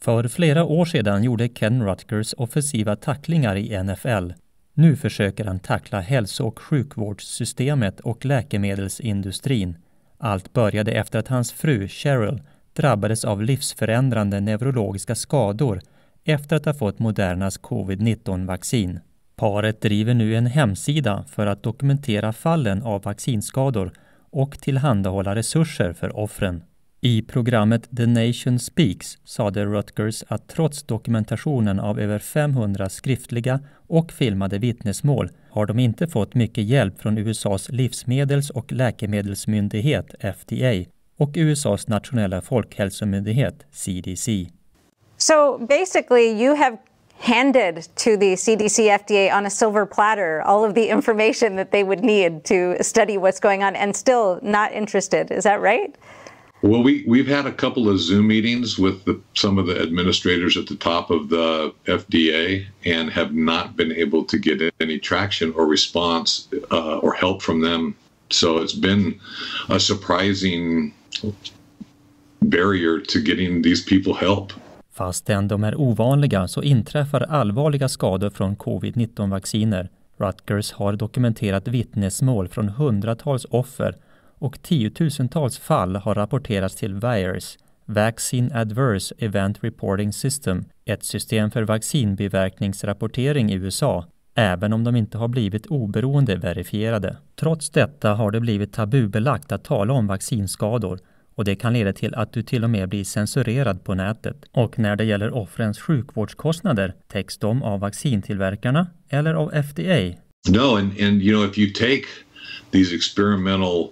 För flera år sedan gjorde Ken Rutgers offensiva tacklingar i NFL. Nu försöker han tackla hälso- och sjukvårdssystemet och läkemedelsindustrin. Allt började efter att hans fru Cheryl drabbades av livsförändrande neurologiska skador efter att ha fått Modernas covid-19-vaccin. Paret driver nu en hemsida för att dokumentera fallen av vaccinskador och tillhandahålla resurser för offren. I programmet The Nation Speaks sade Rutgers att trots dokumentationen av över 500 skriftliga och filmade vittnesmål har de inte fått mycket hjälp från USAs livsmedels- och läkemedelsmyndighet FDA och USAs nationella folkhälsomyndighet CDC. So basically you have handed to the CDC FDA on a silver platter all of the information that they would need to study what's going on and still not interested. Is that right? Well, we've had a couple of Zoom meetings with some of the administrators at the top of the FDA and have not been able to get any traction or response or help from them. So it's been a surprising barrier to getting these people help. Fastän de är ovanliga så inträffar allvarliga skador från covid-19-vacciner. Rutgers har dokumenterat vittnesmål från hundratals offer och tiotusentals fall har rapporterats till VAERS, Vaccine Adverse Event Reporting System, ett system för vaccinbiverkningsrapportering i USA, även om de inte har blivit oberoende verifierade. Trots detta har det blivit tabubelagt att tala om vaccinskador och det kan leda till att du till och med blir censurerad på nätet. Och när det gäller offrens sjukvårdskostnader täcks de av vaccintillverkarna eller av FDA. No, and you know, if you take these experimental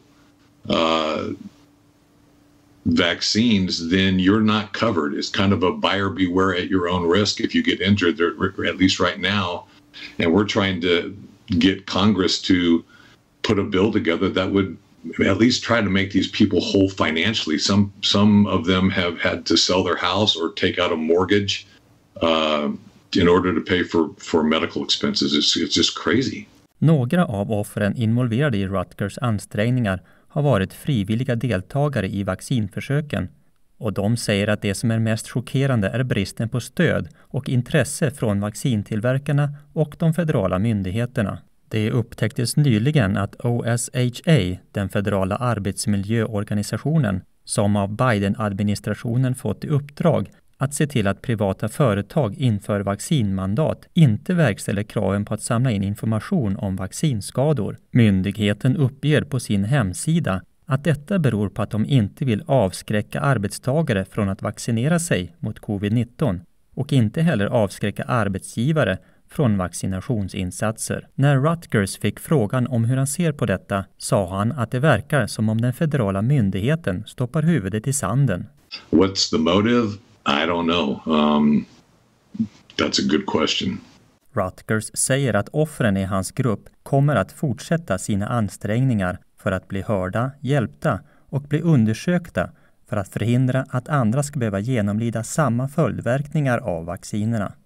vaccines, then you're not covered. It's kind of a buyer beware at your own risk if you get injured, at least right now. And we're trying to get Congress to put a bill together that would at least try to make these people whole financially. Some of them have had to sell their house or take out a mortgage in order to pay for medical expenses. It's just crazy. Några av offren involverade i Rutgers ansträngningar har varit frivilliga deltagare i vaccinförsöken och de säger att det som är mest chockerande är bristen på stöd och intresse från vaccintillverkarna och de federala myndigheterna. Det upptäcktes nyligen att OSHA, den federala arbetsmiljöorganisationen, som av Biden-administrationen fått i uppdrag att se till att privata företag inför vaccinmandat inte verkställer kraven på att samla in information om vaccinskador. Myndigheten uppger på sin hemsida att detta beror på att de inte vill avskräcka arbetstagare från att vaccinera sig mot covid-19 och inte heller avskräcka arbetsgivare från vaccinationsinsatser. När Rutgers fick frågan om hur han ser på detta sa han att det verkar som om den federala myndigheten stoppar huvudet i sanden. What's the motive? I don't know. That's a good question. Rutgers säger att offren i hans grupp kommer att fortsätta sina ansträngningar för att bli hörda, hjälpta och bli undersökta för att förhindra att andra ska behöva genomlida samma följdverkningar av vaccinerna.